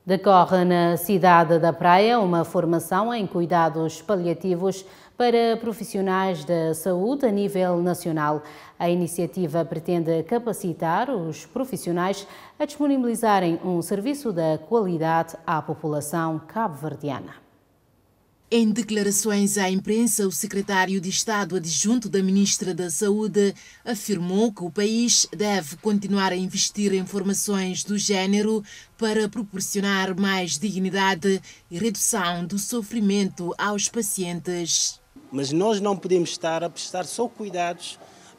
Decorre na cidade da Praia uma formação em cuidados paliativos para profissionais da saúde a nível nacional. A iniciativa pretende capacitar os profissionais a disponibilizarem um serviço de qualidade à população cabo-verdiana. Em declarações à imprensa, o secretário de Estado adjunto da Ministra da Saúde afirmou que o país deve continuar a investir em formações do género para proporcionar mais dignidade e redução do sofrimento aos pacientes. Mas nós não podemos estar a prestar só cuidados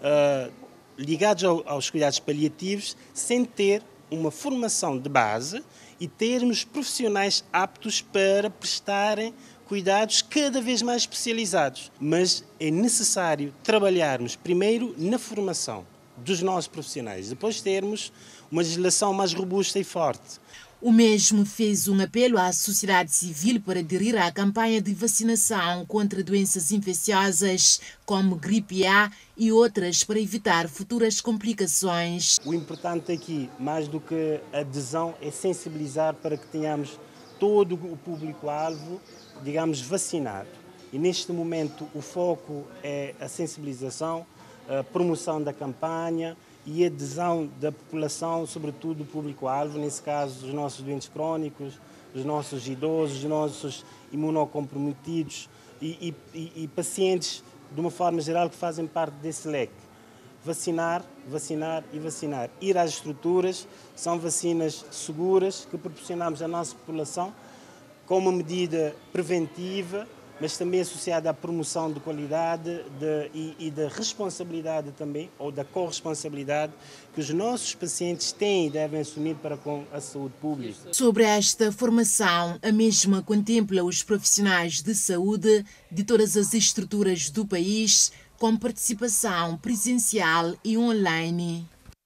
ligados aos cuidados paliativos sem ter uma formação de base e termos profissionais aptos para prestarem cuidados cada vez mais especializados. Mas é necessário trabalharmos primeiro na formação dos nossos profissionais, depois termos uma legislação mais robusta e forte. O mesmo fez um apelo à sociedade civil para aderir à campanha de vacinação contra doenças infecciosas como gripe A e outras para evitar futuras complicações. O importante aqui, mais do que a adesão, é sensibilizar para que tenhamos todo o público-alvo, digamos, vacinado. E neste momento o foco é a sensibilização, a promoção da campanha e a adesão da população, sobretudo do público-alvo, nesse caso os nossos doentes crónicos, os nossos idosos, os nossos imunocomprometidos e pacientes, de uma forma geral, que fazem parte desse leque. Vacinar, vacinar e vacinar. Ir às estruturas, são vacinas seguras que proporcionamos à nossa população com uma medida preventiva, mas também associada à promoção de qualidade e da responsabilidade também, ou da corresponsabilidade que os nossos pacientes têm e devem assumir para com a saúde pública. Sobre esta formação, a mesma contempla os profissionais de saúde de todas as estruturas do país, com participação presencial e online.